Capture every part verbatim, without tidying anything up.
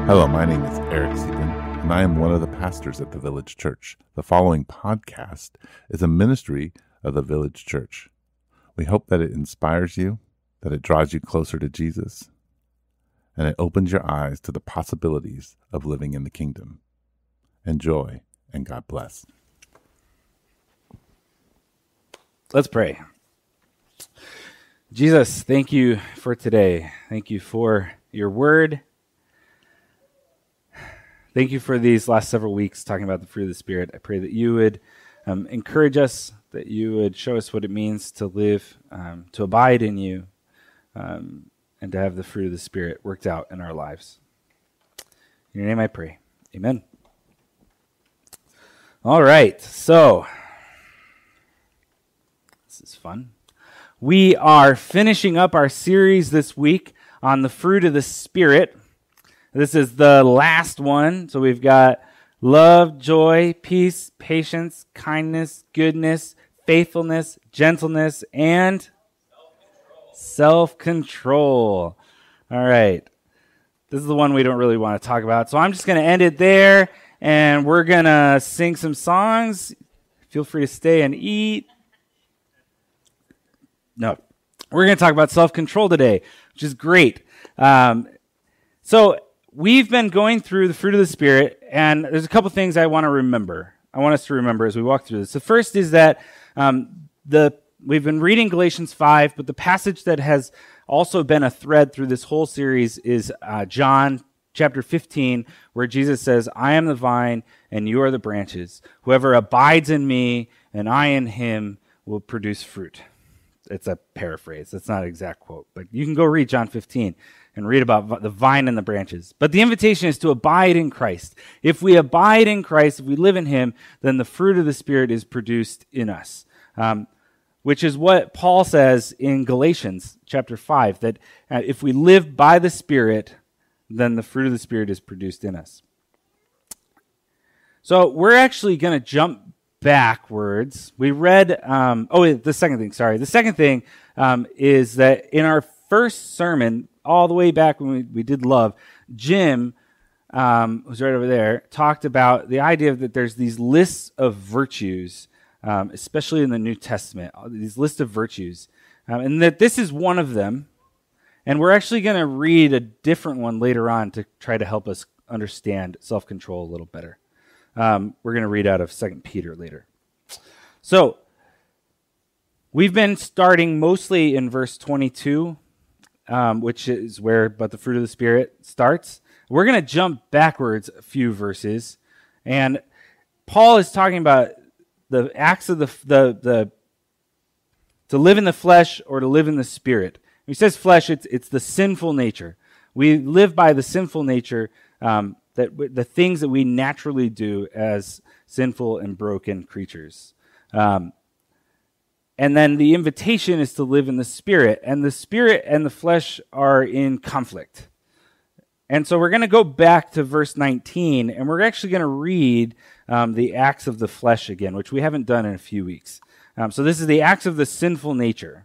Hello, my name is Eric Sieben, and I am one of the pastors at the Village Church. The following podcast is a ministry of the Village Church. We hope that it inspires you, that it draws you closer to Jesus, and it opens your eyes to the possibilities of living in the kingdom. Enjoy, and God bless. Let's pray. Jesus, thank you for today. Thank you for your word. Thank you for these last several weeks talking about the fruit of the Spirit. I pray that you would um, encourage us, that you would show us what it means to live, um, to abide in you, um, and to have the fruit of the Spirit worked out in our lives. In your name I pray. Amen. All right, so this is fun. We are finishing up our series this week on the fruit of the Spirit. This is the last one. So we've got love, joy, peace, patience, kindness, goodness, faithfulness, gentleness, and self-control. self-control. All right. This is the one we don't really want to talk about. So I'm just going to end it there, and we're going to sing some songs. Feel free to stay and eat. No. We're going to talk about self-control today, which is great. Um, so we've been going through the fruit of the Spirit, and there's a couple things I want to remember. I want us to remember as we walk through this. The first is that um, the we've been reading Galatians five, but the passage that has also been a thread through this whole series is uh, John chapter fifteen, where Jesus says, I am the vine, and you are the branches. Whoever abides in me, and I in him, will produce fruit. It's a paraphrase. It's not an exact quote, but you can go read John fifteen and read about the vine and the branches. But the invitation is to abide in Christ. If we abide in Christ, if we live in him, then the fruit of the Spirit is produced in us, um, which is what Paul says in Galatians chapter five, that uh, if we live by the Spirit, then the fruit of the Spirit is produced in us. So we're actually going to jump backwards. We read, um, oh, the second thing, sorry. The second thing um, is that in our first sermon, all the way back when we, we did love, Jim, um, who's right over there, talked about the idea that there's these lists of virtues, um, especially in the New Testament, these lists of virtues, um, and that this is one of them. And we're actually going to read a different one later on to try to help us understand self-control a little better. Um, we're going to read out of Second Peter later. So, we've been starting mostly in verse twenty-two, um, which is where but the fruit of the Spirit starts. We're going to jump backwards a few verses, and Paul is talking about the acts of the, the, the to live in the flesh or to live in the Spirit. When he says flesh, it's, it's the sinful nature. We live by the sinful nature, um, that w- the things that we naturally do as sinful and broken creatures. Um, and then the invitation is to live in the Spirit, and the Spirit and the flesh are in conflict. And so we're going to go back to verse nineteen, and we're actually going to read um, the acts of the flesh again, which we haven't done in a few weeks. Um, so this is the acts of the sinful nature.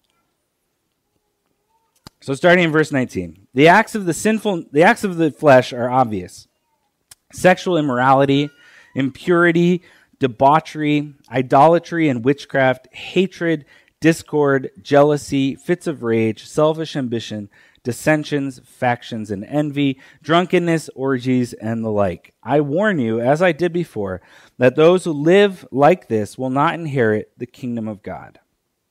So starting in verse nineteen, the acts of the sinful, the acts of the flesh are obvious: sexual immorality, impurity, debauchery, idolatry and witchcraft, hatred, discord, jealousy, fits of rage, selfish ambition, dissensions, factions, and envy, drunkenness, orgies, and the like. I warn you, as I did before, that those who live like this will not inherit the kingdom of God.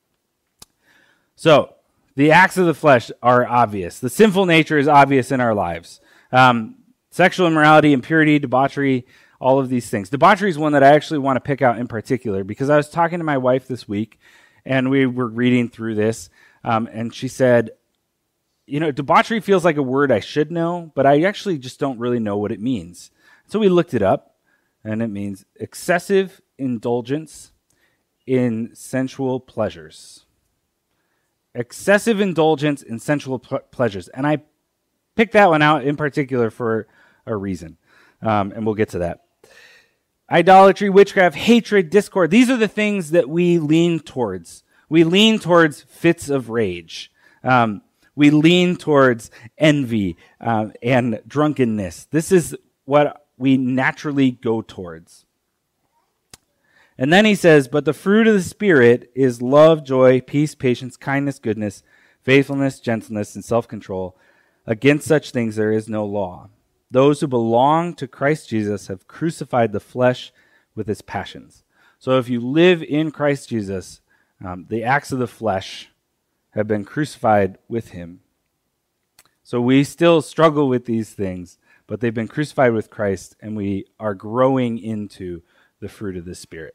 So, the acts of the flesh are obvious. The sinful nature is obvious in our lives. Um, sexual immorality, impurity, debauchery, all of these things. Debauchery is one that I actually want to pick out in particular because I was talking to my wife this week, and we were reading through this, um, and she said, you know, debauchery feels like a word I should know, but I actually just don't really know what it means. So we looked it up, and it means excessive indulgence in sensual pleasures. Excessive indulgence in sensual pl- pleasures. And I picked that one out in particular for a reason, um, and we'll get to that. Idolatry, witchcraft, hatred, discord. These are the things that we lean towards. We lean towards fits of rage. Um, We lean towards envy um, and drunkenness. This is what we naturally go towards. And then he says, but the fruit of the Spirit is love, joy, peace, patience, kindness, goodness, faithfulness, gentleness, and self-control. Against such things there is no law. Those who belong to Christ Jesus have crucified the flesh with its passions. So if you live in Christ Jesus, um, the acts of the flesh have been crucified with him. So we still struggle with these things, but they've been crucified with Christ, and we are growing into the fruit of the Spirit.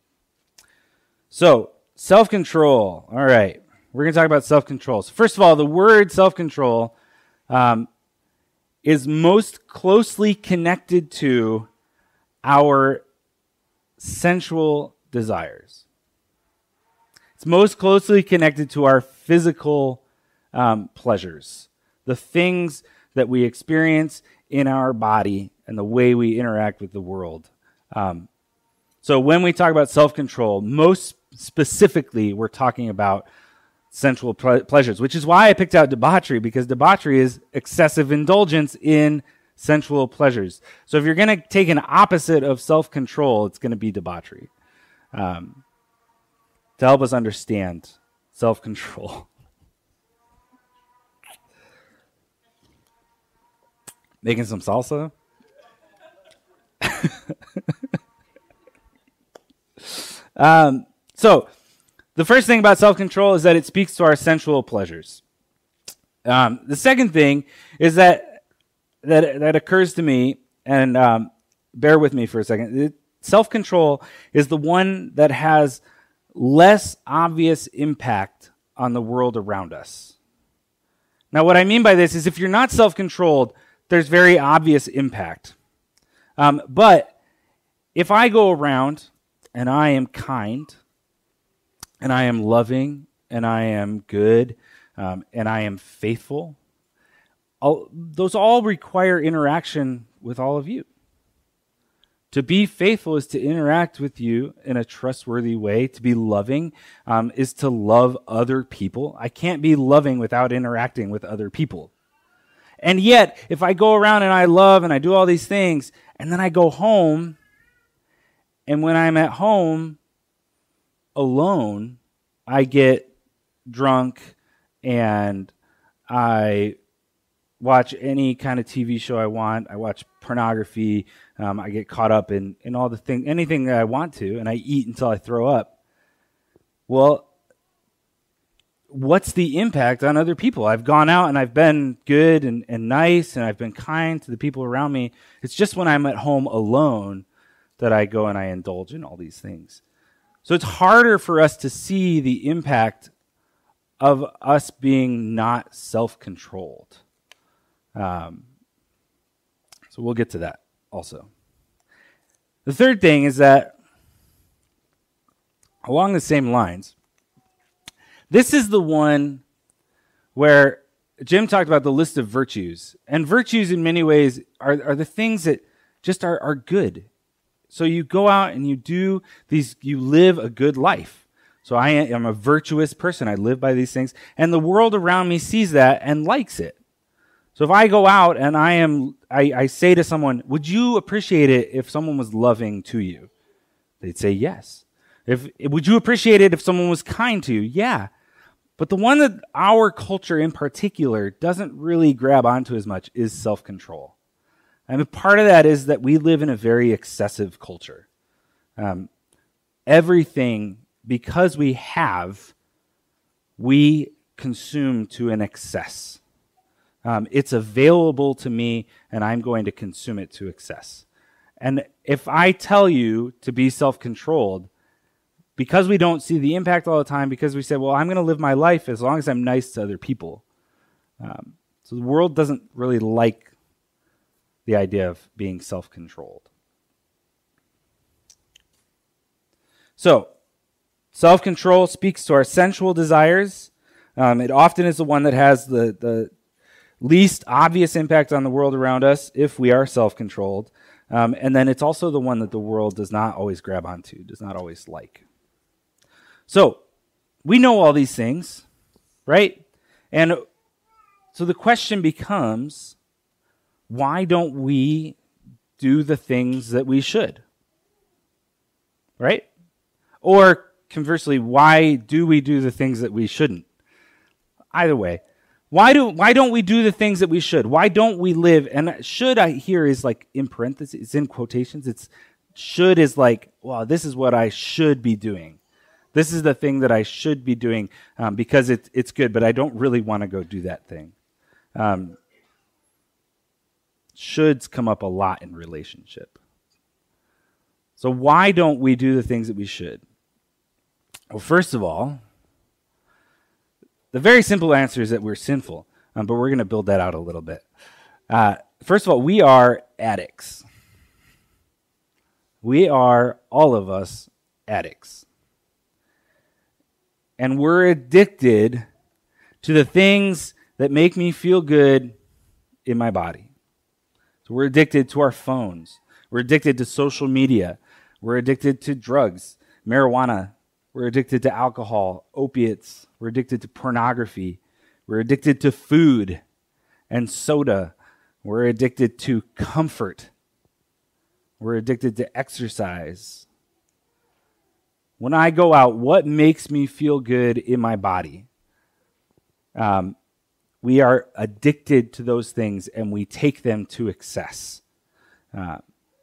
So, self-control. All right, we're going to talk about self-control. So first of all, the word self-control um, is most closely connected to our sensual desires. It's most closely connected to our physical um, pleasures, the things that we experience in our body and the way we interact with the world. Um, so when we talk about self-control, most specifically, we're talking about sensual ple- pleasures, which is why I picked out debauchery, because debauchery is excessive indulgence in sensual pleasures. So if you're going to take an opposite of self-control, it's going to be debauchery. Um, to help us understand self-control. Making some salsa? um, so, the first thing about self-control is that it speaks to our sensual pleasures. Um, the second thing is that that that occurs to me, and um, bear with me for a second. It, self-control is the one that has less obvious impact on the world around us. Now, what I mean by this is if you're not self-controlled, there's very obvious impact. Um, but if I go around and I am kind, and I am loving, and I am good, um, and I am faithful, I'll, those all require interaction with all of you. To be faithful is to interact with you in a trustworthy way. To be loving um, is to love other people. I can't be loving without interacting with other people. And yet, if I go around and I love and I do all these things, and then I go home, and when I'm at home alone, I get drunk and I watch any kind of T V show I want. I watch pornography. Um, I get caught up in, in all the thing, anything that I want to, and I eat until I throw up. Well, what's the impact on other people? I've gone out and I've been good and, and nice, and I've been kind to the people around me. It's just when I'm at home alone that I go and I indulge in all these things. So it's harder for us to see the impact of us being not self-controlled. Um, so we'll get to that also. The third thing is that, along the same lines, this is the one where Jim talked about the list of virtues. And virtues in many ways are, are the things that just are, are good. So you go out and you do these, you live a good life. So I am a virtuous person. I live by these things. And the world around me sees that and likes it. So if I go out and I am, I, I say to someone, would you appreciate it if someone was loving to you? They'd say yes. If would you appreciate it if someone was kind to you? Yeah. But the one that our culture in particular doesn't really grab onto as much is self-control. I mean, part of that is that we live in a very excessive culture. Um, everything, because we have, we consume to an excess. Um, it's available to me, and I'm going to consume it to excess. And if I tell you to be self-controlled, because we don't see the impact all the time, because we say, well, I'm going to live my life as long as I'm nice to other people. Um, so the world doesn't really like the idea of being self-controlled. So, self-control speaks to our sensual desires. Um, it often is the one that has the, the least obvious impact on the world around us if we are self-controlled. Um, and then it's also the one that the world does not always grab onto, does not always like. So, we know all these things, right? And So the question becomes, why don't we do the things that we should? Right? Or conversely, why do we do the things that we shouldn't? Either way, why do why don't we do the things that we should? Why don't we live? And should, I here is like in parentheses, it's in quotations. It's should is like, well, this is what I should be doing. This is the thing that I should be doing um, because it, it's good, but I don't really want to go do that thing. Um, shoulds come up a lot in relationship. So why don't we do the things that we should? Well, first of all, the very simple answer is that we're sinful, um, but we're going to build that out a little bit. Uh, first of all, we are addicts. We are, all of us, addicts. And we're addicted to the things that make me feel good in my body. So we're addicted to our phones. We're addicted to social media. We're addicted to drugs, marijuana. We're addicted to alcohol, opiates. We're addicted to pornography. We're addicted to food and soda. We're addicted to comfort. We're addicted to exercise. When I go out, what makes me feel good in my body? Um, we are addicted to those things, and we take them to excess. Uh,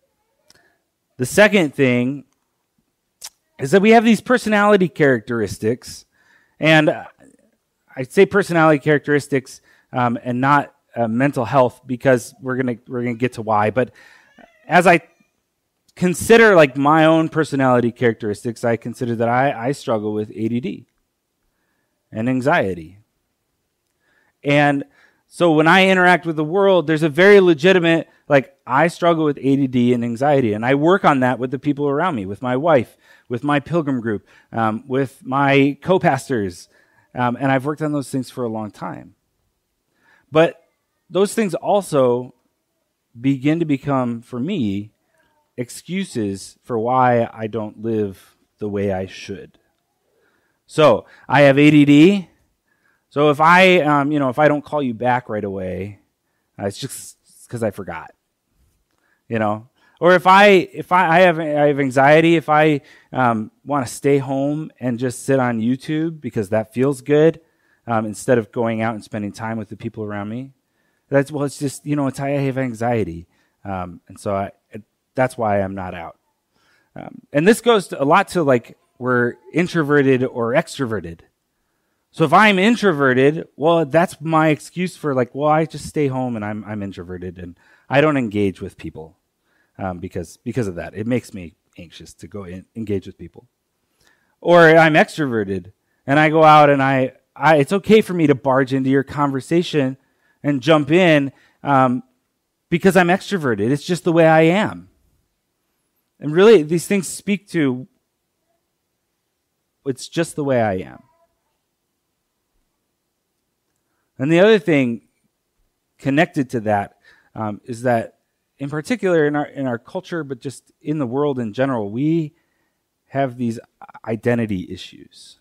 the second thing is that we have these personality characteristics, and I say personality characteristics um, and not uh, mental health because we're gonna we're gonna get to why. But as I consider like my own personality characteristics, I consider that I, I struggle with A D D and anxiety. And so when I interact with the world, there's a very legitimate, like, I struggle with A D D and anxiety, and I work on that with the people around me, with my wife, with my pilgrim group, um, with my co-pastors, um, and I've worked on those things for a long time. But those things also begin to become, for me, excuses for why I don't live the way I should. So I have A D D. So if I, um, you know, if I don't call you back right away, uh, it's just because I forgot, you know. Or if I, if I, I have, I have anxiety. If I um, want to stay home and just sit on YouTube because that feels good, um, instead of going out and spending time with the people around me, that's well, it's just, you know, it's I have anxiety, um, and so I. It, That's why I'm not out. Um, and this goes to, a lot to like we're introverted or extroverted. So if I'm introverted, well, that's my excuse for like, well, I just stay home and I'm I'm introverted and I don't engage with people um, because because of that. It makes me anxious to go in, engage with people. Or I'm extroverted and I go out and I, I it's okay for me to barge into your conversation and jump in um, because I'm extroverted. It's just the way I am. And really, these things speak to, it's just the way I am. And the other thing connected to that um, is that, in particular in our in our culture, but just in the world in general, we have these identity issues.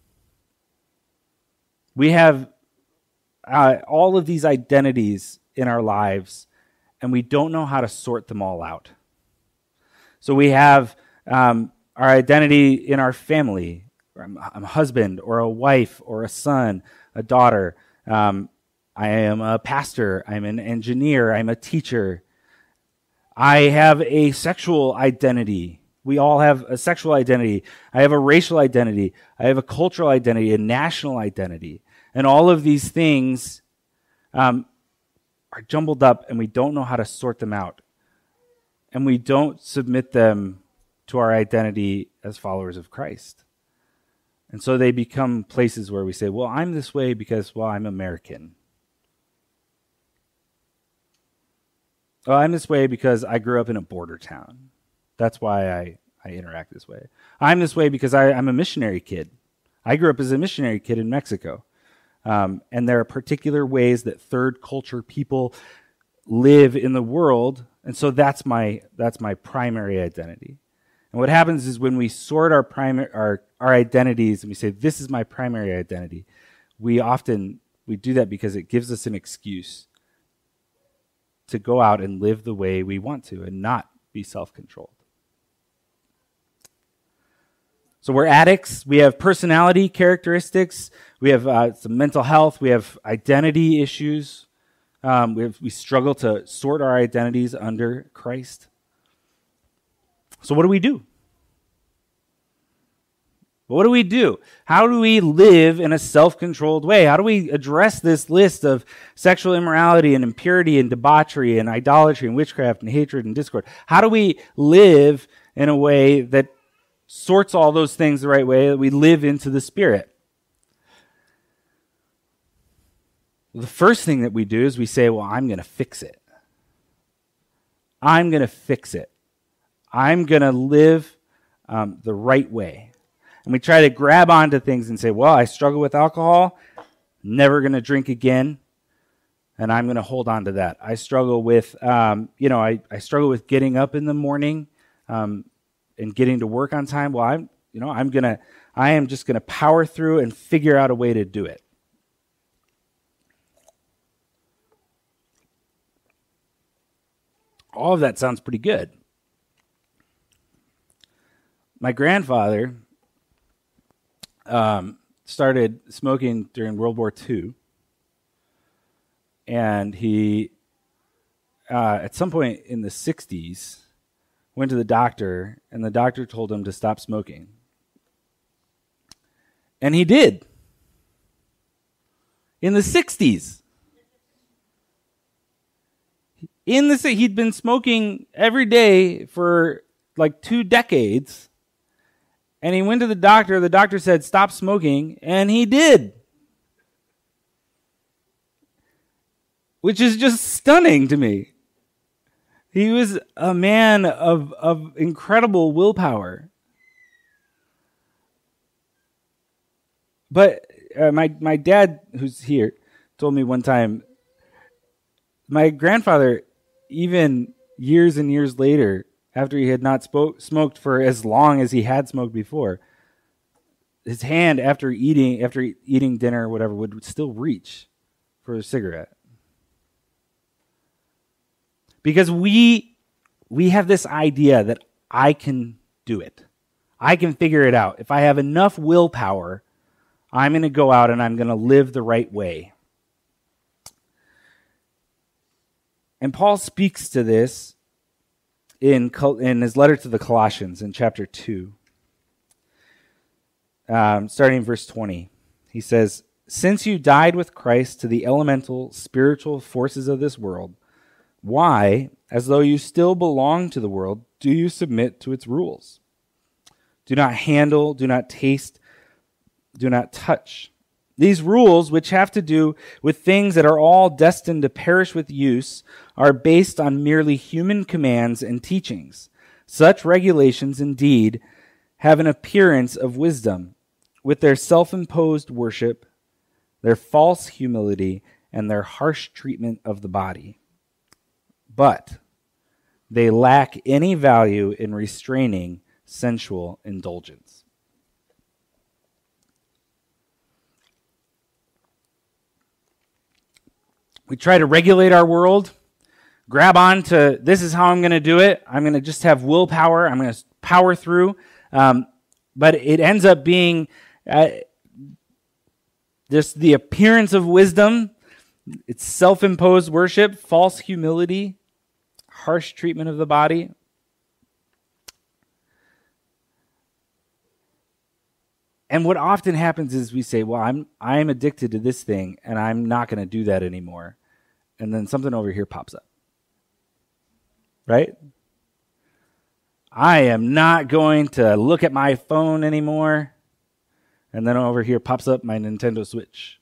We have uh, all of these identities in our lives, and we don't know how to sort them all out. So we have um, our identity in our family. I'm, I'm a husband or a wife or a son, a daughter. Um, I am a pastor. I'm an engineer. I'm a teacher. I have a sexual identity. We all have a sexual identity. I have a racial identity. I have a cultural identity, a national identity. And all of these things um, are jumbled up, and we don't know how to sort them out. And we don't submit them to our identity as followers of Christ. And so they become places where we say, well, I'm this way because, well, I'm American. Well, I'm this way because I grew up in a border town. That's why I, I interact this way. I'm this way because I, I'm a missionary kid. I grew up as a missionary kid in Mexico. Um, and there are particular ways that third culture people live in the world. And so that's my that's my primary identity. And what happens is when we sort our primary our, our identities and we say, this is my primary identity, we often we do that because it gives us an excuse to go out and live the way we want to and not be self-controlled. So we're addicts. We have personality characteristics. We have uh, some mental health. We have identity issues. Um, we, have, we struggle to sort our identities under Christ. So what do we do? What do we do? How do we live in a self-controlled way? How do we address this list of sexual immorality and impurity and debauchery and idolatry and witchcraft and hatred and discord? How do we live in a way that sorts all those things the right way, that we live into the Spirit? The first thing that we do is we say, well, I'm going to fix it. I'm going to fix it. I'm going to live um, the right way. And we try to grab onto things and say, well, I struggle with alcohol, never going to drink again, and I'm going to hold on to that. I struggle with, um, you know, I, I struggle with getting up in the morning um, and getting to work on time. Well, I'm, you know, I'm going to, I am just going to power through and figure out a way to do it. All of that sounds pretty good. My grandfather um, started smoking during World War Two, and he, uh, at some point in the sixties, went to the doctor, and the doctor told him to stop smoking. And he did. In the sixties. In the he'd been smoking every day for like two decades, and he went to the doctor. The doctor said, stop smoking, and he did. Which is just stunning to me. He was a man of, of incredible willpower. But uh, my, my dad, who's here, told me one time, my grandfather, even years and years later, after he had not spoke, smoked for as long as he had smoked before, his hand after eating after eating dinner or whatever would still reach for a cigarette. Because we we have this idea that I can do it. I can figure it out. If I have enough willpower, I'm going to go out and I'm going to live the right way. And Paul speaks to this in, in his letter to the Colossians in chapter two, um, starting in verse twenty. He says, since you died with Christ to the elemental spiritual forces of this world, why, as though you still belong to the world, do you submit to its rules? Do not handle, do not taste, do not touch. These rules, which have to do with things that are all destined to perish with use, are based on merely human commands and teachings. Such regulations, indeed, have an appearance of wisdom, with their self-imposed worship, their false humility, and their harsh treatment of the body. But they lack any value in restraining sensual indulgence. We try to regulate our world, grab on to, this is how I'm going to do it. I'm going to just have willpower. I'm going to power through. Um, but it ends up being uh, just the appearance of wisdom. It's self-imposed worship, false humility, harsh treatment of the body. And what often happens is we say, well, I'm I'm addicted to this thing, and I'm not going to do that anymore. And then something over here pops up. Right? I am not going to look at my phone anymore. And then over here pops up my Nintendo Switch.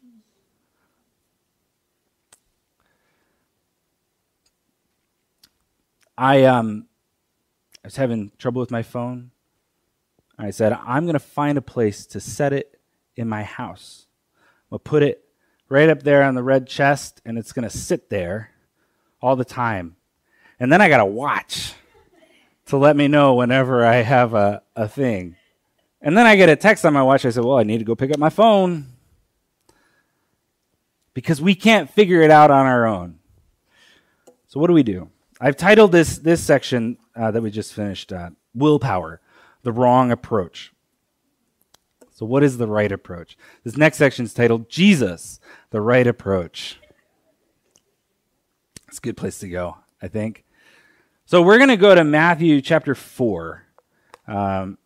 I um I was having trouble with my phone. I said, I'm going to find a place to set it in my house. We'll put it right up there on the red chest, and it's going to sit there all the time. And then I got to watch to let me know whenever I have a, a thing. And then I get a text on my watch. I said, well, I need to go pick up my phone. because we can't figure it out on our own. So what do we do? I've titled this this section uh, that we just finished, uh, Willpower, the Wrong Approach. So what is the right approach? This next section is titled Jesus, the Right Approach. It's a good place to go, I think. So we're going to go to Matthew chapter four. Um,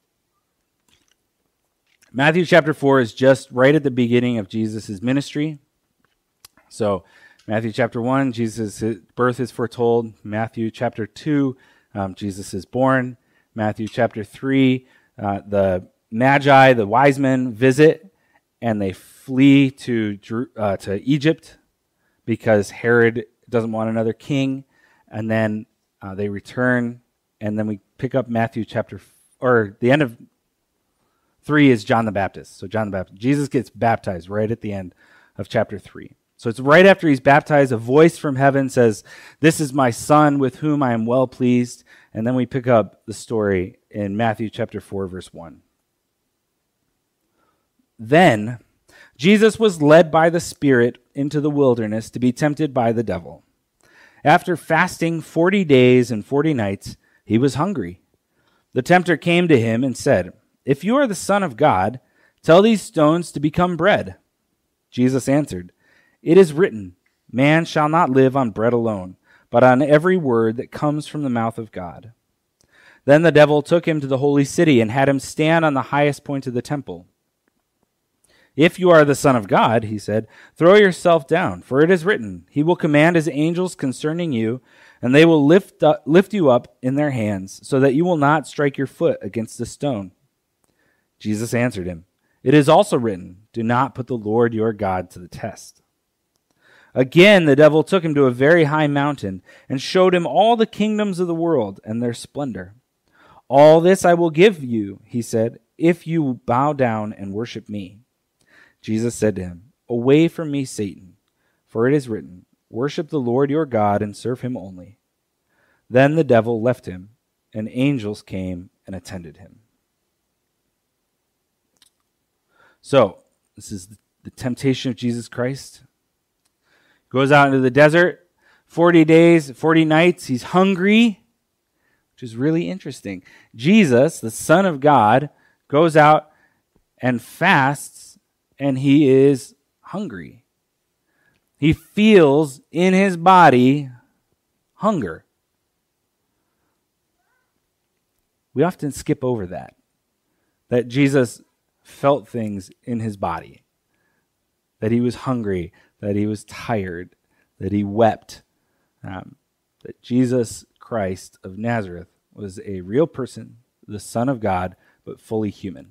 Matthew chapter four is just right at the beginning of Jesus' ministry. So Matthew chapter one, Jesus' birth is foretold. Matthew chapter two, um, Jesus is born. Matthew chapter three, uh, the Magi, the wise men, visit, and they flee to uh, to Egypt because Herod doesn't want another king. And then uh, they return, and then we pick up Matthew chapter, or the end of three is John the Baptist. So John the Baptist, Jesus gets baptized right at the end of chapter three. So it's right after he's baptized, a voice from heaven says, "This is my son with whom I am well pleased." And then we pick up the story in Matthew chapter four, verse one. Then Jesus was led by the Spirit into the wilderness to be tempted by the devil. After fasting forty days and forty nights, he was hungry. The tempter came to him and said, "If you are the Son of God, tell these stones to become bread." Jesus answered, "It is written, man shall not live on bread alone, but on every word that comes from the mouth of God." Then the devil took him to the holy city and had him stand on the highest point of the temple. "If you are the Son of God," he said, "throw yourself down, for it is written, he will command his angels concerning you, and they will lift up, lift you up in their hands, so that you will not strike your foot against a stone." Jesus answered him, "It is also written, do not put the Lord your God to the test." Again, the devil took him to a very high mountain and showed him all the kingdoms of the world and their splendor. "All this I will give you," he said, "if you bow down and worship me." Jesus said to him, "Away from me, Satan, for it is written, worship the Lord your God and serve him only." Then the devil left him, and angels came and attended him. So, this is the temptation of Jesus Christ. Goes out into the desert, forty days, forty nights. He's hungry, which is really interesting. Jesus, the Son of God, goes out and fasts, and he is hungry. He feels in his body hunger. We often skip over that, that Jesus felt things in his body, that he was hungry, that he was tired, that he wept, um, that Jesus Christ of Nazareth was a real person, the Son of God, but fully human.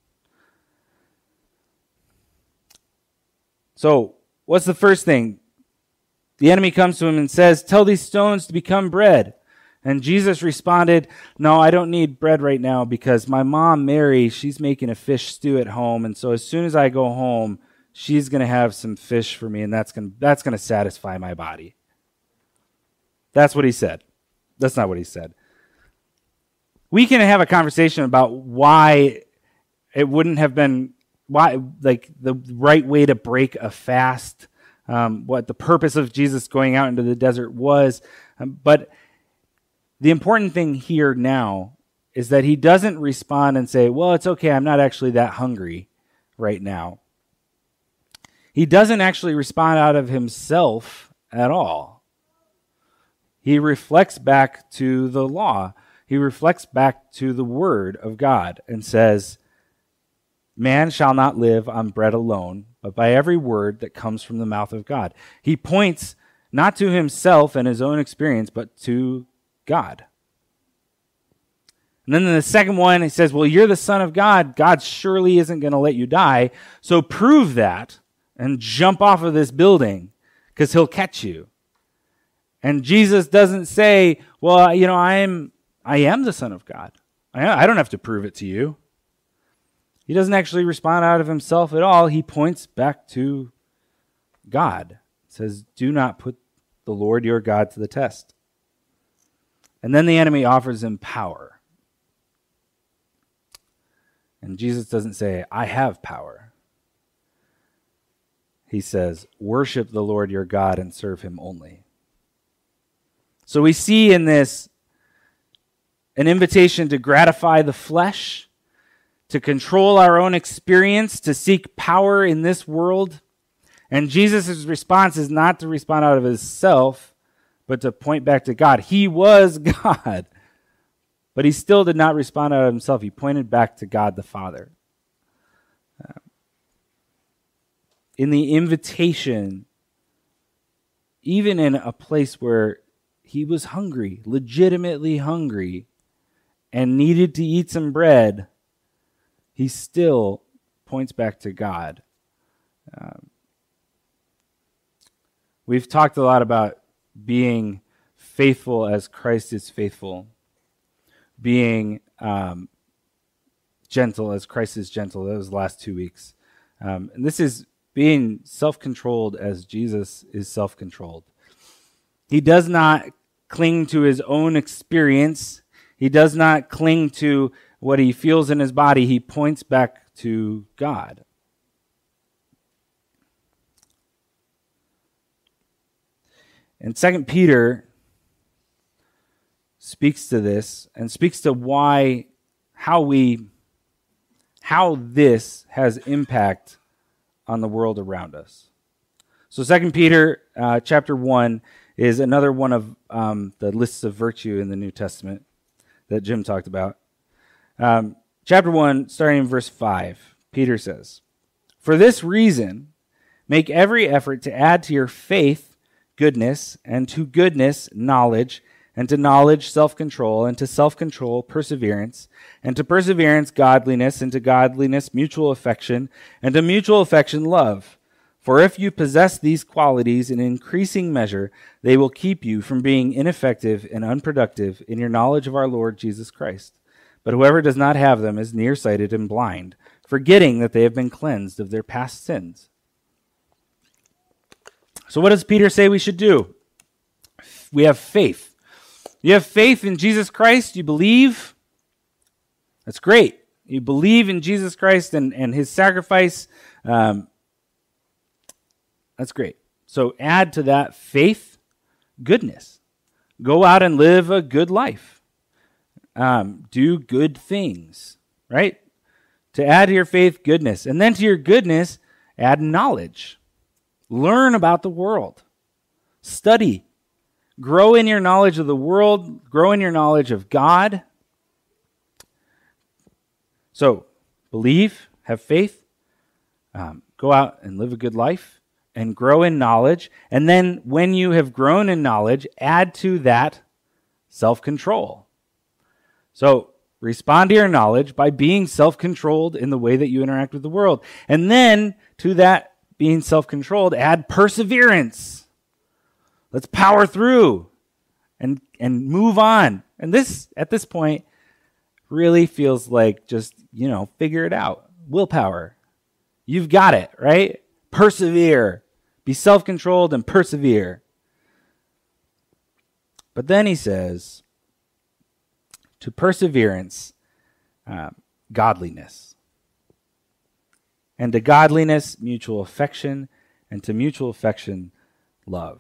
So, what's the first thing? The enemy comes to him and says, "Tell these stones to become bread." And Jesus responded, "No, I don't need bread right now because my mom, Mary, she's making a fish stew at home. And so as soon as I go home, she's going to have some fish for me, and that's going that's going to satisfy my body." That's what he said. That's not what he said. We can have a conversation about why it wouldn't have been why like the right way to break a fast, um, what the purpose of Jesus going out into the desert was. Um, but the important thing here now is that he doesn't respond and say, "Well, it's okay, I'm not actually that hungry right now." He doesn't actually respond out of himself at all. He reflects back to the law. He reflects back to the word of God and says, "Man shall not live on bread alone, but by every word that comes from the mouth of God." He points not to himself and his own experience, but to God. And then in the second one, he says, "Well, you're the Son of God. God surely isn't going to let you die. So prove that and jump off of this building because he'll catch you." And Jesus doesn't say, "Well, you know, I am I am the Son of God. I, I don't have to prove it to you." He doesn't actually respond out of himself at all. He points back to God. He says, "Do not put the Lord your God to the test." And then the enemy offers him power. And Jesus doesn't say, "I have power." he says, worship the Lord your God and serve him only. So we see in this an invitation to gratify the flesh, to control our own experience, to seek power in this world. And Jesus' response is not to respond out of himself, but to point back to God. He was God, but he still did not respond out of himself. He pointed back to God the Father. Uh, in the invitation, even in a place where he was hungry, legitimately hungry, and needed to eat some bread, he still points back to God. Um, we've talked a lot about being faithful as Christ is faithful, being um, gentle as Christ is gentle. That was the last two weeks. Um, and this is being self-controlled as Jesus is self-controlled. He does not cling to his own experience. He does not cling to what he feels in his body. He points back to God. And Second Peter speaks to this and speaks to why, how we, how this has impact on the world around us. So Second Peter uh, chapter one is another one of um, the lists of virtue in the New Testament that Jim talked about. Um, chapter one, starting in verse five, Peter says, "For this reason, make every effort to add to your faith goodness, and to goodness knowledge, and to knowledge self-control, and to self-control perseverance, and to perseverance godliness, and to godliness mutual affection, and to mutual affection love. For if you possess these qualities in increasing measure, they will keep you from being ineffective and unproductive in your knowledge of our Lord Jesus Christ. But whoever does not have them is nearsighted and blind, forgetting that they have been cleansed of their past sins." So what does Peter say we should do? We have faith. You have faith in Jesus Christ, you believe. That's great. You believe in Jesus Christ and, and his sacrifice. Um, that's great. So add to that faith, goodness. Go out and live a good life. Um, do good things, right? To add to your faith, goodness. And then to your goodness, add knowledge. Learn about the world. Study. Grow in your knowledge of the world. Grow in your knowledge of God. So, believe, have faith, um, go out and live a good life, and grow in knowledge. And then when you have grown in knowledge, add to that self-control. So, respond to your knowledge by being self-controlled in the way that you interact with the world. And then to that being self-controlled, add perseverance. Let's power through and, and move on. And this, at this point, really feels like just, you know, figure it out. Willpower. You've got it, right? Persevere. Be self-controlled and persevere. But then he says, to perseverance, uh, godliness. And to godliness, mutual affection, and to mutual affection, love.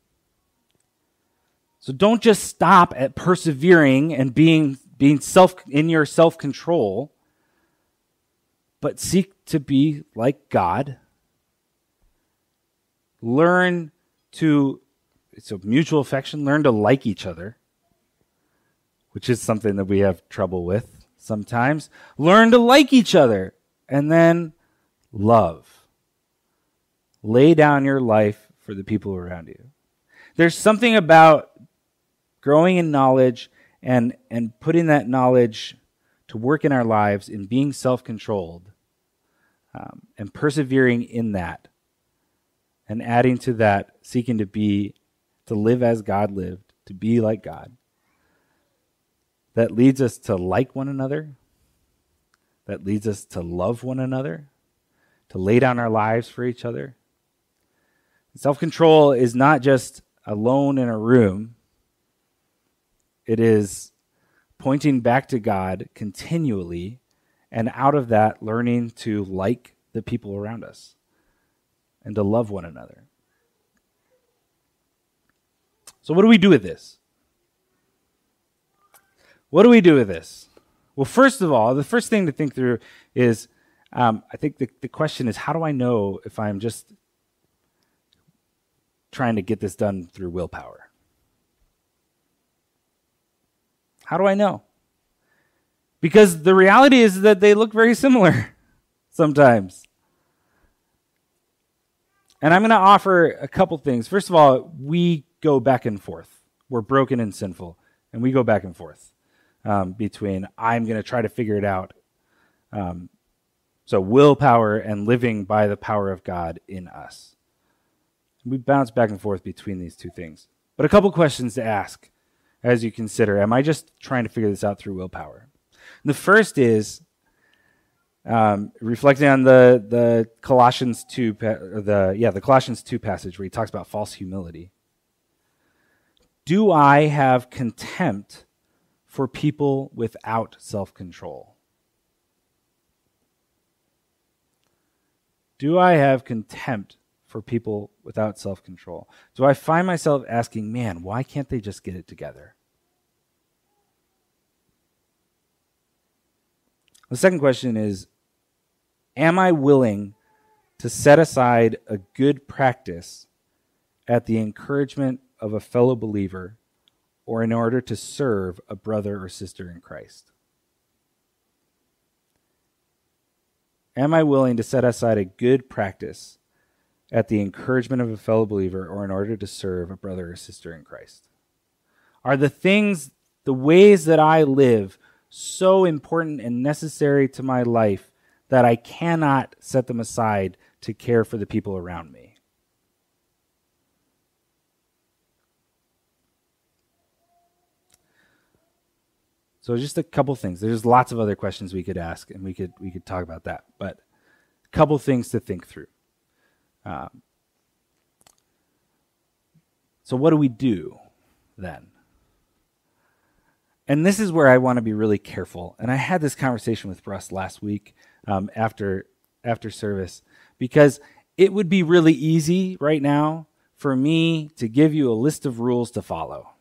So don't just stop at persevering and being being self in your self-control, but seek to be like God. Learn to, so mutual affection, learn to like each other, which is something that we have trouble with sometimes. Learn to like each other, and then love. Lay down your life for the people around you. There's something about growing in knowledge and, and putting that knowledge to work in our lives in being self-controlled um, and persevering in that and adding to that, seeking to be, to live as God lived, to be like God. That leads us to like one another. That leads us to love one another, to lay down our lives for each other. Self-control is not just alone in a room. It is pointing back to God continually, and out of that, learning to like the people around us. and to love one another. So what do we do with this? What do we do with this? Well, first of all, the first thing to think through is, um, I think the, the question is, how do I know if I'm just trying to get this done through willpower? How do I know? Because the reality is that they look very similar sometimes. And I'm going to offer a couple things. First of all, we go back and forth. We're broken and sinful, and we go back and forth um, between I'm going to try to figure it out. Um, so willpower and living by the power of God in us. We bounce back and forth between these two things. But a couple questions to ask as you consider, am I just trying to figure this out through willpower? And the first is, Um, reflecting on the the Colossians two the yeah the Colossians two passage where he talks about false humility. Do I have contempt for people without self-control? Do I have contempt for people without self-control? Do I find myself asking, man, why can't they just get it together? The second question is, am I willing to set aside a good practice at the encouragement of a fellow believer or in order to serve a brother or sister in Christ? Am I willing to set aside a good practice at the encouragement of a fellow believer or in order to serve a brother or sister in Christ? Are the things, the ways that I live, so important and necessary to my life that I cannot set them aside to care for the people around me? So just a couple things. There's lots of other questions we could ask, and we could we could talk about that. But a couple things to think through. Um, so what do we do then? And this is where I want to be really careful. And I had this conversation with Russ last week um, after after service, because it would be really easy right now for me to give you a list of rules to follow.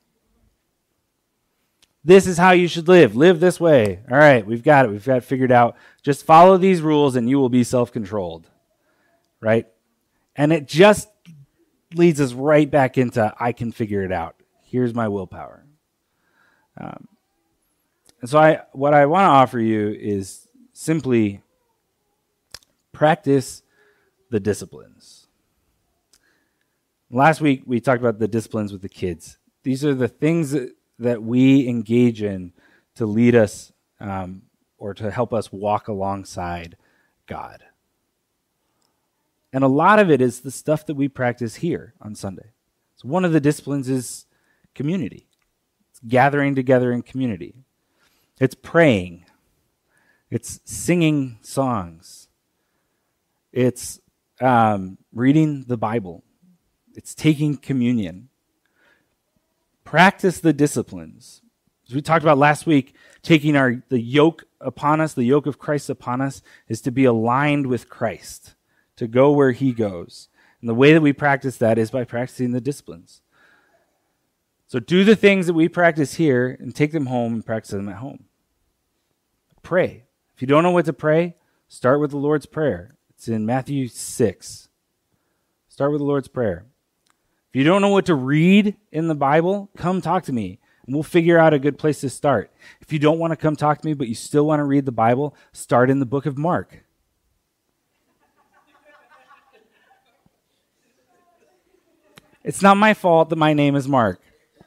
This is how you should live. Live this way. All right, we've got it. We've got it figured out. Just follow these rules and you will be self-controlled, right? And it just leads us right back into, I can figure it out. Here's my willpower. Um, and so I, what I want to offer you is simply practice the disciplines. Last week, we talked about the disciplines with the kids. These are the things that, that we engage in to lead us um, or to help us walk alongside God. And a lot of it is the stuff that we practice here on Sunday. So one of the disciplines is community. It's gathering together in community. It's praying. It's singing songs. It's um, reading the Bible. It's taking communion. Practice the disciplines. As we talked about last week, taking our the yoke upon us, the yoke of Christ upon us, is to be aligned with Christ, to go where he goes. And the way that we practice that is by practicing the disciplines. So do the things that we practice here and take them home and practice them at home. Pray. If you don't know what to pray, start with the Lord's Prayer. It's in Matthew six. Start with the Lord's Prayer. If you don't know what to read in the Bible, come talk to me, and we'll figure out a good place to start. If you don't want to come talk to me, but you still want to read the Bible, start in the book of Mark. It's not my fault that my name is Mark.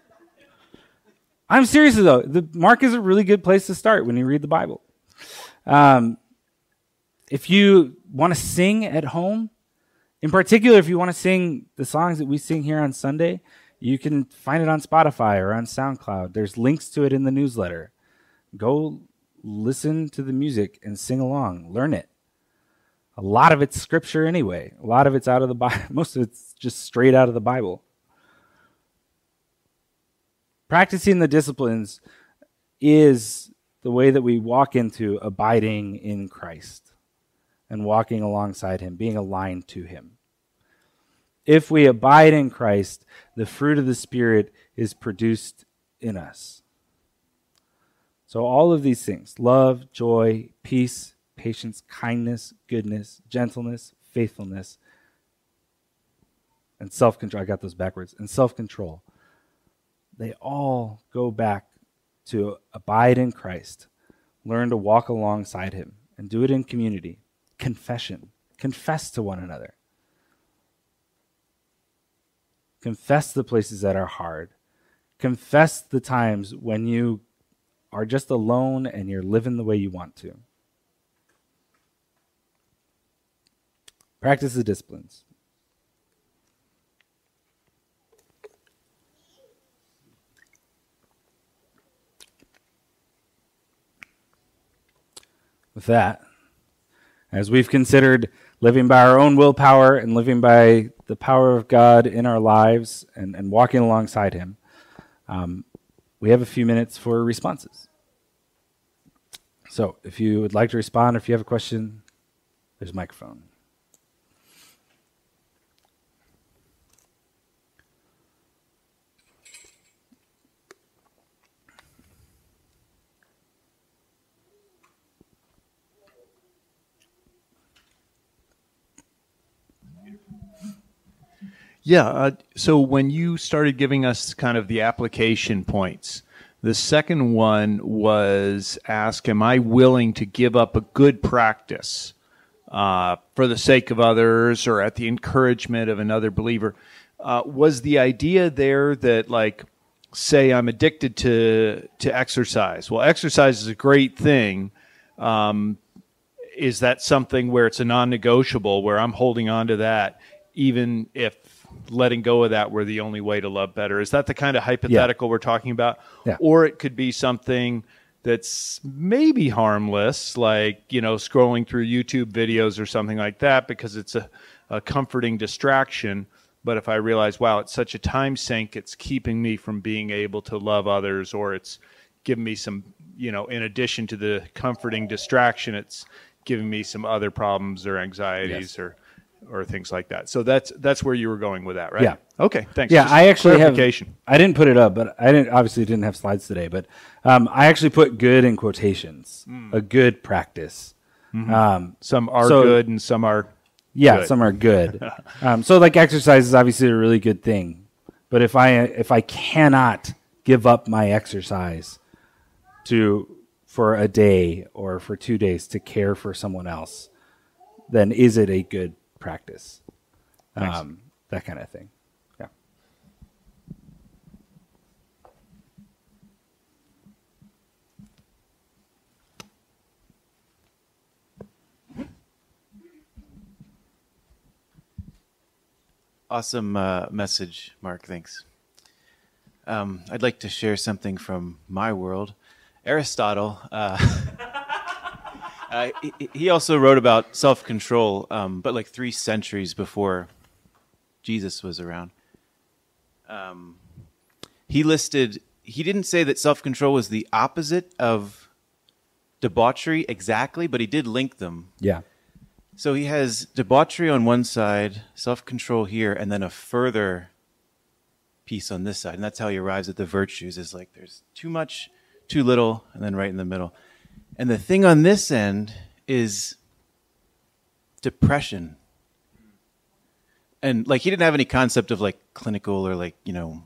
I'm serious though. The Mark is a really good place to start when you read the Bible. Um, if you want to sing at home, in particular, if you want to sing the songs that we sing here on Sunday, you can find it on Spotify or on SoundCloud. There's links to it in the newsletter. Go listen to the music and sing along. Learn it. A lot of it's scripture anyway. A lot of it's out of the Bible. Most of it's just straight out of the Bible. Practicing the disciplines is the way that we walk into abiding in Christ and walking alongside him, being aligned to him. if we abide in Christ, the fruit of the Spirit is produced in us. So all of these things, love, joy, peace, patience, kindness, goodness, gentleness, faithfulness, and self-control. I got those backwards. And self-control. They all go back to abide in Christ, learn to walk alongside him, and do it in community. Confession. Confess to one another. Confess the places that are hard. Confess the times when you are just alone and you're living the way you want to. Practice the disciplines. With that, as we've considered living by our own willpower and living by the power of God in our lives and, and walking alongside him, um, we have a few minutes for responses. So if you would like to respond or if you have a question, there's a microphone. Yeah, uh, so when you started giving us kind of the application points, the second one was ask, am I willing to give up a good practice uh, for the sake of others or at the encouragement of another believer? Uh, was the idea there that, like, say I'm addicted to, to exercise? Well, exercise is a great thing. Um, is that something where it's a non-negotiable, where I'm holding on to that, even if letting go of that were the only way to love better? Is that the kind of hypothetical yeah. we're talking about? Yeah. Or it could be something that's maybe harmless, like, you know, scrolling through YouTube videos or something like that, because it's a, a comforting distraction. But if I realize, wow, it's such a time sink, it's keeping me from being able to love others, or it's giving me some, you know, in addition to the comforting distraction, it's giving me some other problems or anxieties yes. or or things like that. So that's that's where you were going with that, right? Yeah. Okay, thanks. Yeah, Just I actually have, I didn't put it up, but I didn't obviously didn't have slides today, but um, I actually put good in quotations, mm. a good practice. Mm-hmm. Um, some are so, good and some are Yeah, good. some are good. um, so like exercise is obviously a really good thing. But if I if I cannot give up my exercise to for a day or for two days to care for someone else, then is it a good practice? Um, that kind of thing. Yeah. Awesome uh, message, Mark. Thanks. Um, I'd like to share something from my world. Aristotle, uh, uh, he, he also wrote about self-control, um, but like three centuries before Jesus was around. Um, he listed, he didn't say that self-control was the opposite of debauchery exactly, but he did link them. Yeah. So he has debauchery on one side, self-control here, and then a further piece on this side. And that's how he arrives at the virtues, is like there's too much, too little, and then right in the middle. And the thing on this end is depression. And like he didn't have any concept of like clinical or like, you know,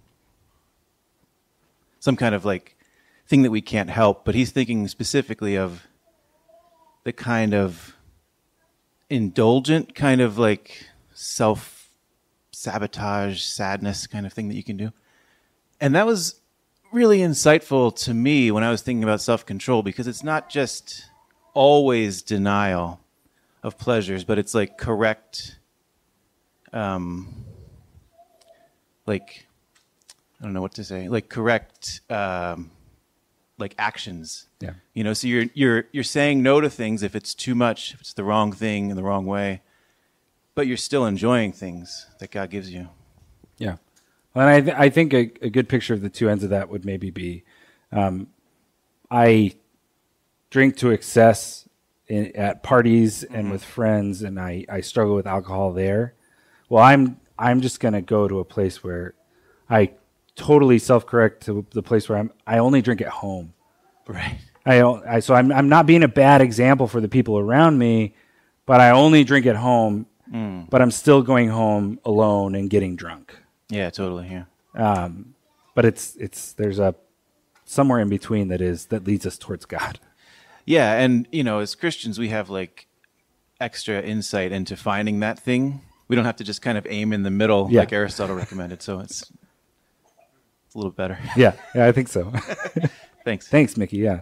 some kind of like thing that we can't help, but he's thinking specifically of the kind of indulgent kind of like self-sabotage, sadness kind of thing that you can do. And that was really insightful to me when I was thinking about self-control, because it's not just always denial of pleasures, but it's like correct, um, like, I don't know what to say, like correct, um, like actions. Yeah. You know, so you're you're you're saying no to things if it's too much, if it's the wrong thing in the wrong way, but you're still enjoying things that God gives you. Yeah. Well, and I th- I think a, a good picture of the two ends of that would maybe be, um, I drink to excess in, at parties and mm-hmm. with friends, and I, I struggle with alcohol there. Well, I'm I'm just going to go to a place where I totally self-correct to the place where I'm, I only drink at home. Right. I, I so I'm I'm not being a bad example for the people around me, but I only drink at home, mm. but I'm still going home alone and getting drunk. Yeah, totally. Yeah. Um, but it's it's there's a somewhere in between that is that leads us towards God. Yeah, and you know, as Christians, we have like extra insight into finding that thing. We don't have to just kind of aim in the middle, yeah. like Aristotle recommended. So it's, it's a little better. Yeah, yeah, I think so. Thanks. Thanks, Mickey. Yeah.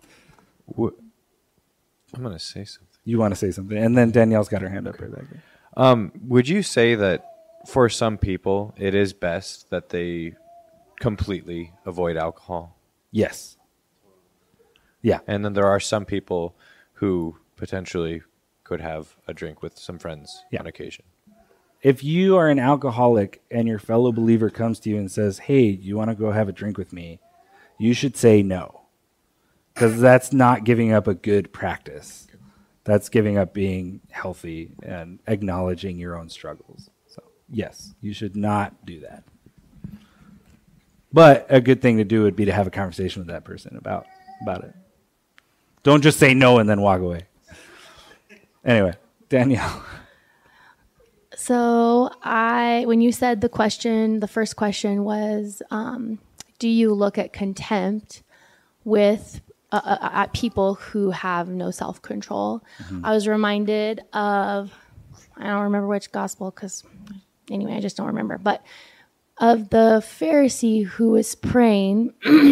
I'm going to say something. You want to say something. And then Danielle's got her hand up right back there. Um, would you say that for some people, it is best that they completely avoid alcohol? Yes. Yeah. And then there are some people who potentially could have a drink with some friends yeah. on occasion. If you are an alcoholic and your fellow believer comes to you and says, hey, you want to go have a drink with me? You should say no. Because that's not giving up a good practice. That's giving up being healthy and acknowledging your own struggles. So, yes, you should not do that. But a good thing to do would be to have a conversation with that person about, about it. Don't just say no and then walk away. Anyway, Danielle. So I, when you said the question, the first question was, um, do you look at contempt with uh, uh, at people who have no self-control? Mm-hmm. I was reminded of, I don't remember which gospel, because anyway, I just don't remember, but of the Pharisee who was praying,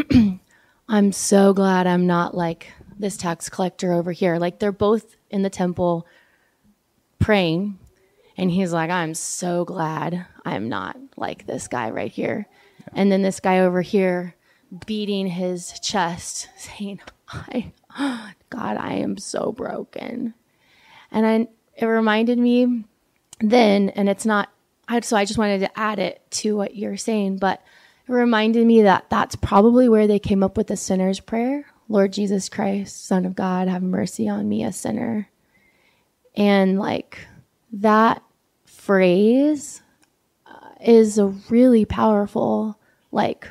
I'm so glad I'm not like this tax collector over here. Like they're both in the temple praying, and he's like, I'm so glad I'm not like this guy right here. Yeah. And then this guy over here beating his chest, saying, I, God, I am so broken. And I, it reminded me then, and it's not, I, so I just wanted to add it to what you're saying, but it reminded me that that's probably where they came up with the sinner's prayer. Lord Jesus Christ, Son of God, have mercy on me, a sinner. And like that phrase uh, is a really powerful, like,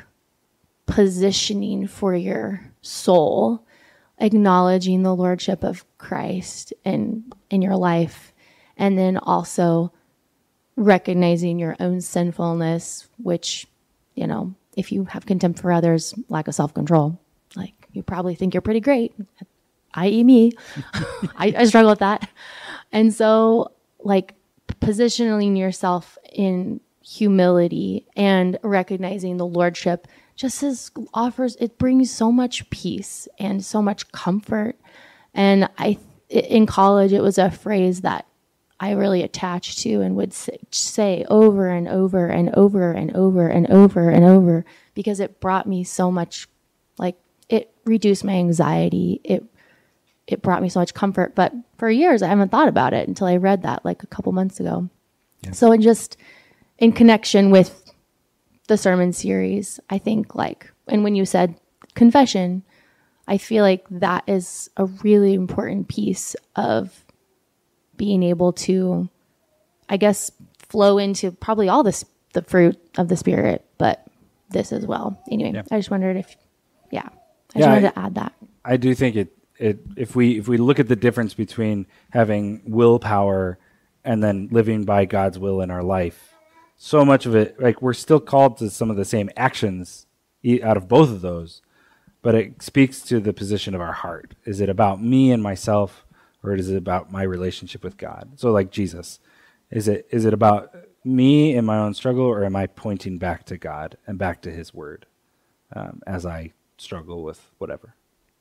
positioning for your soul, acknowledging the lordship of Christ in in your life, and then also recognizing your own sinfulness, which, you know, if you have contempt for others, lack of self-control, like you probably think you're pretty great, that is me. I, I struggle with that. And so like positioning yourself in humility and recognizing the lordship just as offers, it brings so much peace and so much comfort. And I, in college, it was a phrase that I really attached to and would say, say over and over and over and over and over and over, because it brought me so much, like it reduced my anxiety. It, it brought me so much comfort, but for years I haven't thought about it until I read that like a couple months ago. Yeah. So in just in connection with the sermon series, I think like, and when you said confession, I feel like that is a really important piece of being able to, I guess, flow into probably all this, the fruit of the Spirit, but this as well. Anyway, yeah. I just wondered if, yeah, I just yeah, wanted I, to add that. I do think it, it, if we, if we look at the difference between having willpower and then living by God's will in our life, so much of it, like we're still called to some of the same actions out of both of those, but it speaks to the position of our heart. Is it about me and myself, or is it about my relationship with God? So like Jesus, is it is it about me and my own struggle, or am I pointing back to God and back to his word um, as I struggle with whatever?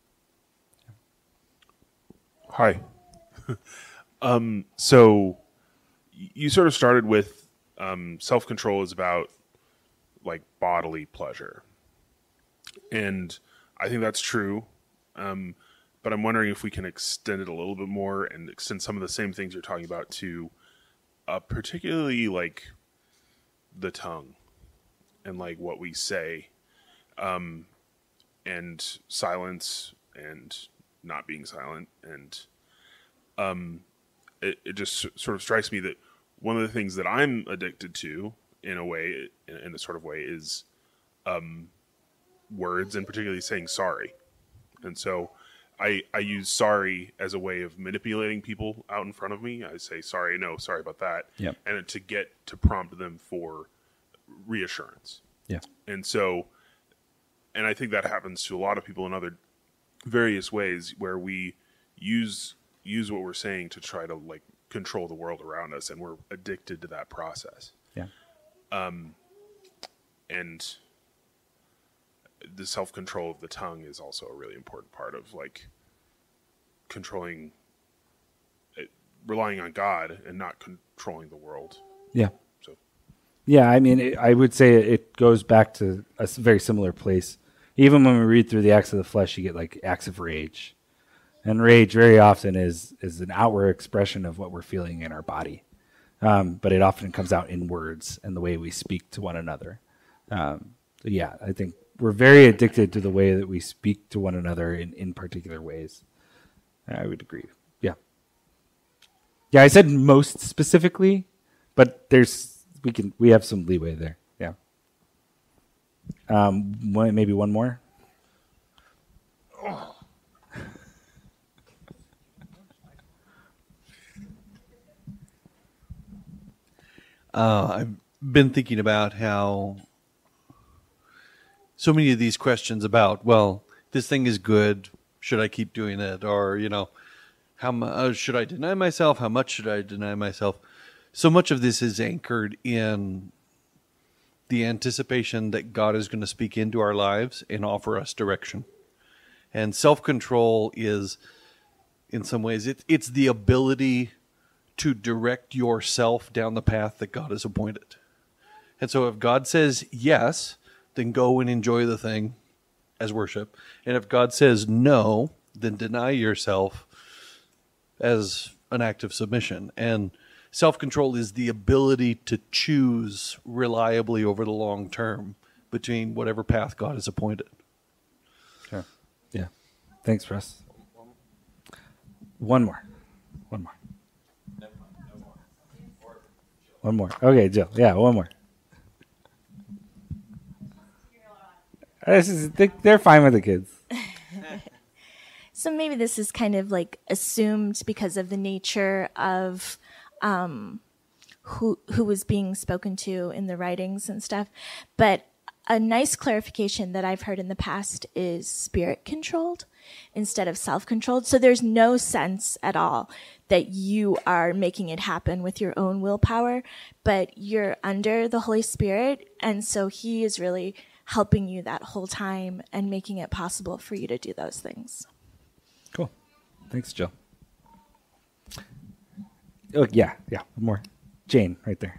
Hi. um, so you sort of started with Um, self-control is about like bodily pleasure. And I think that's true. Um, but I'm wondering if we can extend it a little bit more and extend some of the same things you're talking about to uh, particularly like the tongue and like what we say, um, and silence and not being silent. And um, it, it just sort of strikes me that one of the things that I'm addicted to in a way, in, in a sort of way, is um, words, and particularly saying sorry. And so I, I use sorry as a way of manipulating people out in front of me. I say, sorry, no, sorry about that. Yep. And to get to prompt them for reassurance. Yeah. And so, and I think that happens to a lot of people in other various ways where we use use what we're saying to try to like control the world around us, and we're addicted to that process. Yeah. Um, and the self-control of the tongue is also a really important part of like controlling, it, relying on God and not controlling the world. Yeah. So, Yeah, I mean, it, I would say it goes back to a s- very similar place. Even when we read through the acts of the flesh, you get like acts of rage. And rage very often is is an outward expression of what we're feeling in our body. Um, but it often comes out in words and the way we speak to one another. Um, so yeah, I think we're very addicted to the way that we speak to one another in, in particular ways. I would agree. Yeah. Yeah, I said most specifically, but there's we can we have some leeway there. Yeah. Um, one, maybe one more. Uh, I've been thinking about how so many of these questions about, well, this thing is good, should I keep doing it? Or, you know, how much should I deny myself? How much should I deny myself? So much of this is anchored in the anticipation that God is going to speak into our lives and offer us direction. And self-control is, in some ways, it, it's the ability to direct yourself down the path that God has appointed. And so if God says yes, then go and enjoy the thing as worship. And if God says no, then deny yourself as an act of submission. And self-control is the ability to choose reliably over the long term between whatever path God has appointed. Sure. Yeah. Thanks, Russ. One more. One more. One more. Okay, Jill. Yeah, one more. This is, they- they're fine with the kids. So maybe this is kind of like assumed because of the nature of um, who who was being spoken to in the writings and stuff. But a nice clarification that I've heard in the past is spirit controlled instead of self-controlled. So there's no sense at all that you are making it happen with your own willpower, but you're under the Holy Spirit. And so he is really helping you that whole time and making it possible for you to do those things. Cool. Thanks, Jill. Oh, yeah, yeah, one more. Jane, right there.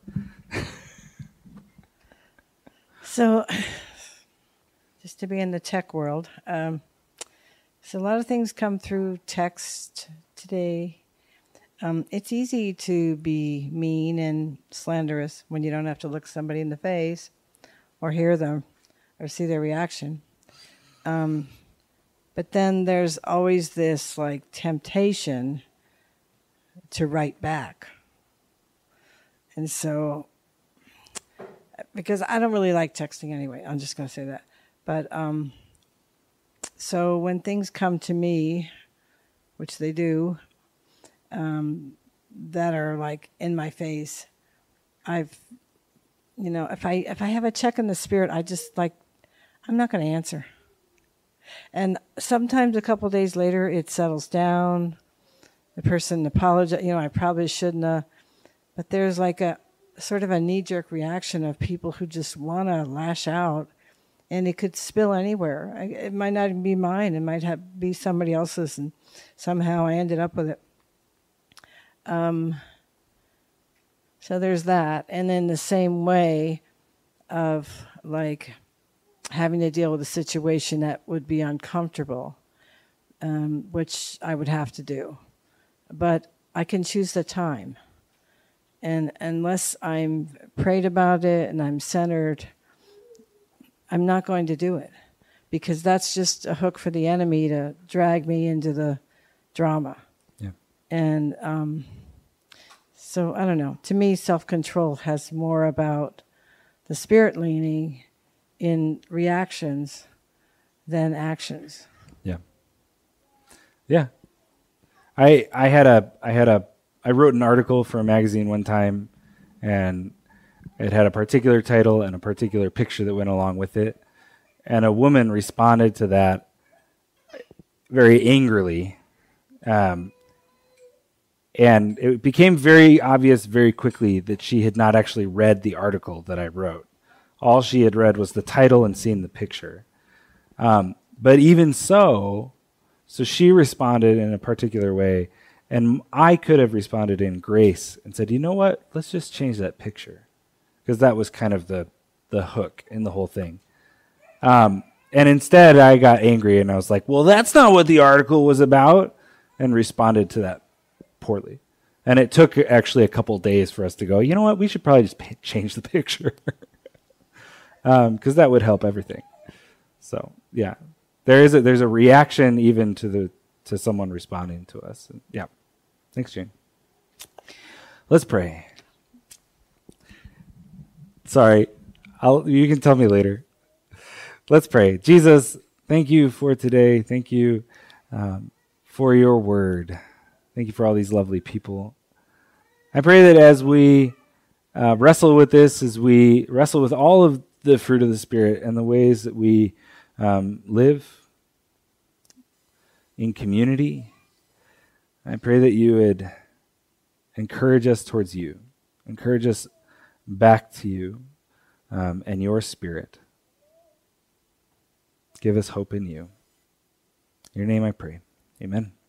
So, just to be in the tech world, um, so a lot of things come through text today. Um, it's easy to be mean and slanderous when you don't have to look somebody in the face or hear them or see their reaction. Um, but then there's always this like temptation to write back. And so, because I don't really like texting anyway, I'm just going to say that. But um, so when things come to me, which they do, um, that are like in my face, I've, you know, if I if I have a check in the spirit, I just like, I'm not going to answer. And sometimes a couple of days later, it settles down. The person apologizes, you know, I probably shouldn't have. But there's like a sort of a knee-jerk reaction of people who just want to lash out, and it could spill anywhere. It might not even be mine. It might have be somebody else's, and somehow I ended up with it. Um, so there's that. And in the same way of like having to deal with a situation that would be uncomfortable, um, which I would have to do. But I can choose the time. And unless I'm prayed about it and I'm centered, I'm not going to do it. Because that's just a hook for the enemy to drag me into the drama. Yeah. And um, So I don't know. To me, self-control has more about the spirit leaning in reactions than actions. Yeah. Yeah. I I had a I had a I wrote an article for a magazine one time, and it had a particular title and a particular picture that went along with it. And a woman responded to that very angrily. Um, and it became very obvious very quickly that she had not actually read the article that I wrote. All she had read was the title and seen the picture. Um, but even so, so she responded in a particular way, and I could have responded in grace and said, you know what, let's just change that picture. Because that was kind of the, the hook in the whole thing. Um, and instead, I got angry, and I was like, well, that's not what the article was about, and responded to that poorly. And it took actually a couple days for us to go, you know what, we should probably just p- change the picture. Because um, that would help everything. So, yeah. There is a, there's a reaction even to the to someone responding to us. And, yeah. Thanks, Jane. Let's pray. Sorry. I'll, you can tell me later. Let's pray. Jesus, thank you for today. Thank you um, for your word. Thank you for all these lovely people. I pray that as we uh, wrestle with this, as we wrestle with all of the fruit of the Spirit and the ways that we um, live in community, I pray that you would encourage us towards you, encourage us back to you um, and your Spirit. Give us hope in you. In your name I pray. Amen.